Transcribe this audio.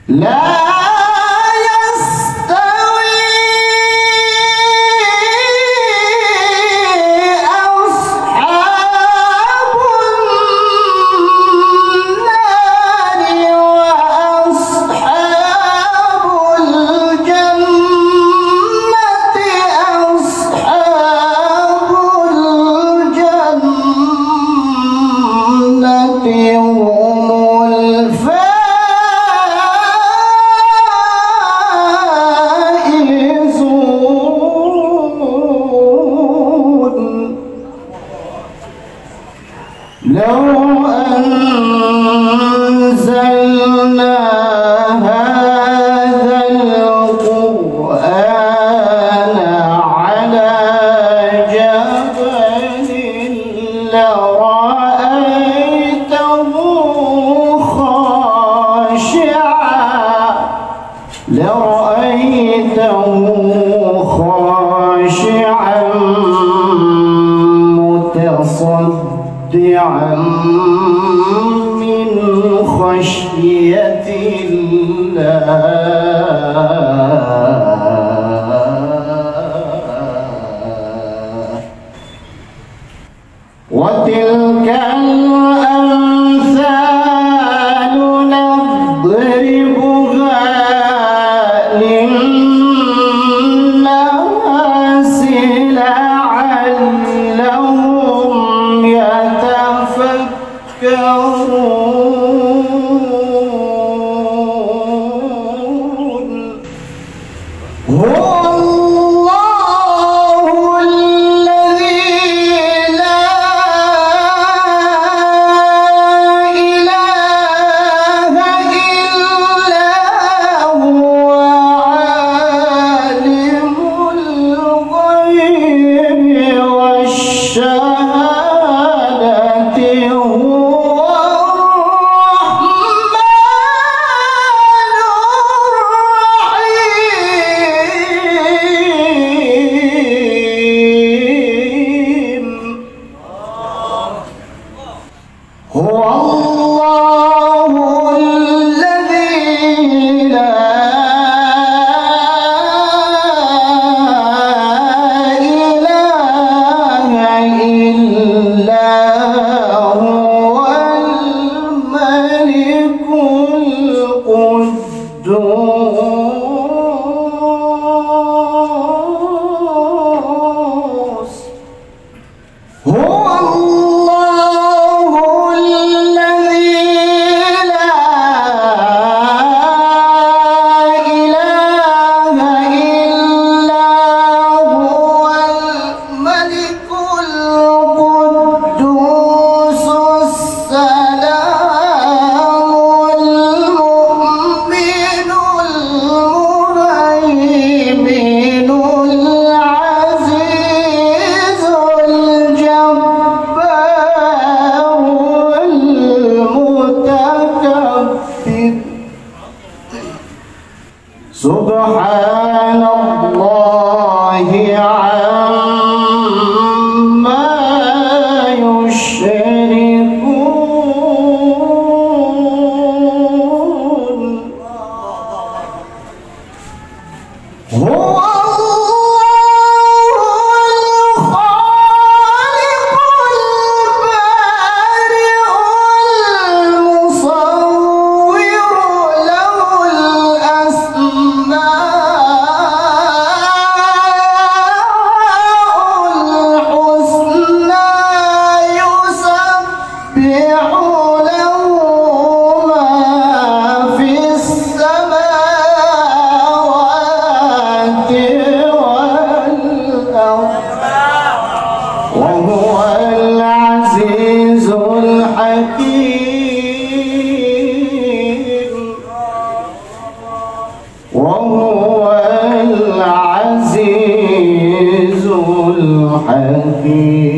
لا لو أنزلنا هذا القرآن على جبل لرأيته خاشعا متصدعا من خشية الله وتلك الأمثال نضربها للناس لعلهم يتفكرون هو الله الذي لا إله إلا هو عالم الغيب والشهادة هو هو الله الذي لا إله إلا هو الملك القدوس هو سبحان الله عما يشركون هو وهو العزيز الحكيم وهو العزيز الحكيم